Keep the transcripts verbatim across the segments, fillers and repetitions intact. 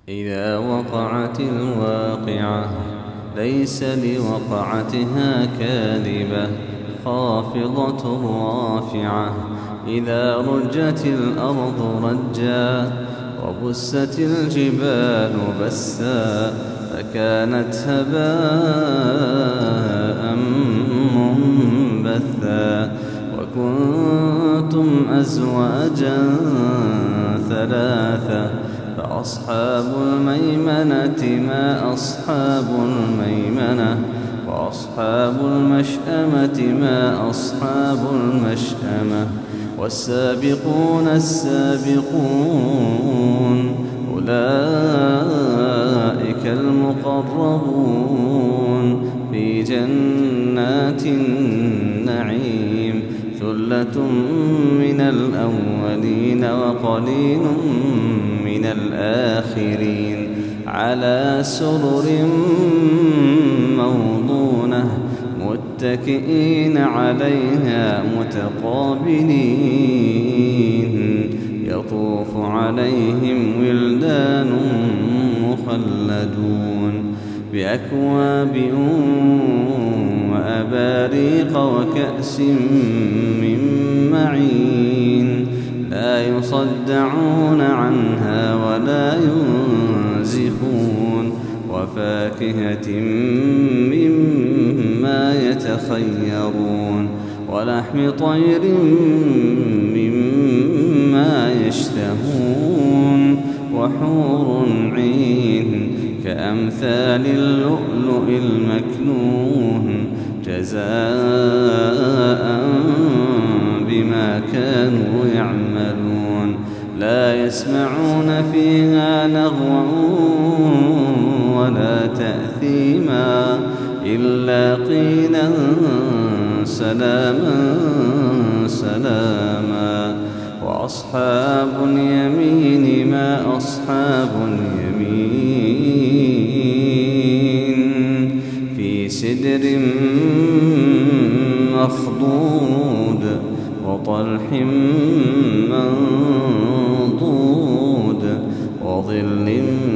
إذا وقعت الواقعة ليس لوقعتها كاذبة خافضة رافعة. إذا رجت الأرض رجا وبست الجبال بسا فكانت هباء منبثا. وكنتم أزواجا ثلاثة فأصحاب الميمنة ما أصحاب الميمنة وأصحاب المشأمة ما أصحاب المشأمة. والسابقون السابقون أولئك المقربون في جنات النعيم. ثلة من الأولين وقليل من الآخرين على سرر موضونة متكئين عليها متقابلين. يطوف عليهم ولدان مخلدون بأكواب وأباريق وكأس من معين لا يصدعون عنها ولا ينزفون. وفاكهة مما يتخيرون ولحم طير مما يشتهون. وحور عين كأمثال اللؤلؤ المكنون جزاء بما كانوا يعملون. لا يسمعون فيها لغوا ولا تأثيما إلا قيلا سلاما سلاما. وأصحاب اليمين ما أصحاب اليمين في سدر مخضود وطلح منضود وظل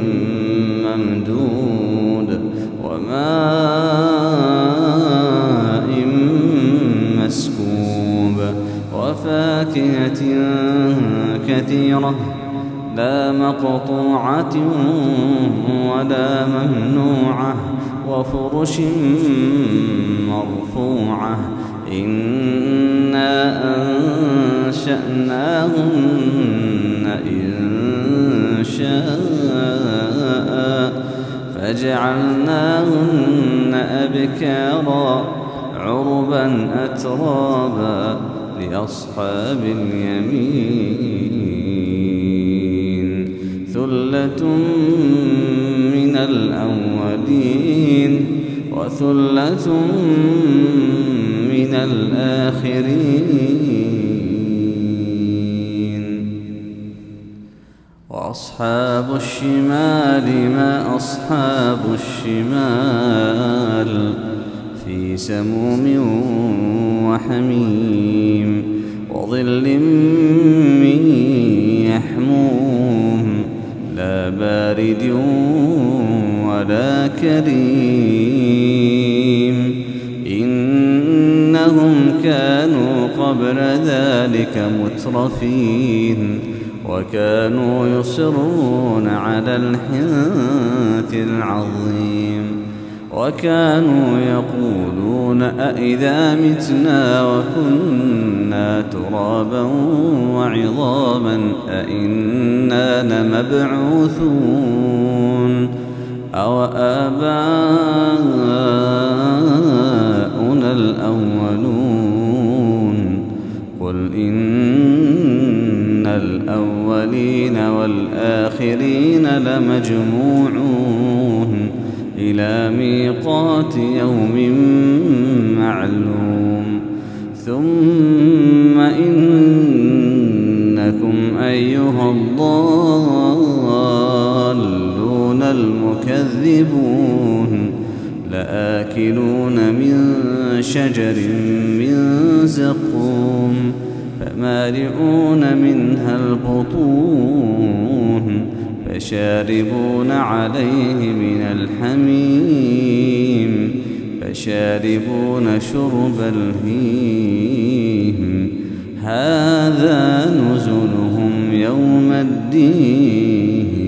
ممدود وماء مسكوب وفاكهة كثيرة لا مقطوعة ولا ممنوعة وفرش مرفوعة. إنا أنشأناهن إنشاء فجعلناهن أبكارا عربا أترابا لأصحاب اليمين. ثلة من الأولين وثلة من الآخرين. وأصحاب الشمال ما أصحاب الشمال في سموم وحميم وظل من يحموم لا بارد ولا كريم. إنهم كانوا قبل ذلك مترفين وكانوا يصرون على الحنث العظيم وكانوا يقولون أئذا متنا وكنا ترابا وعظاما أئنا لمبعوثون أو آباؤنا الأولون. قل إن الأولين والآخرين لمجموعون إلى ميقات يوم معلوم. ثم إنكم أيها الضالون المكذبون لآكلون من شجر من زقوم فمالئون منها البطون فشاربون عليه من الحميم فشاربون شرب الهيم هذا نزلهم يوم الدين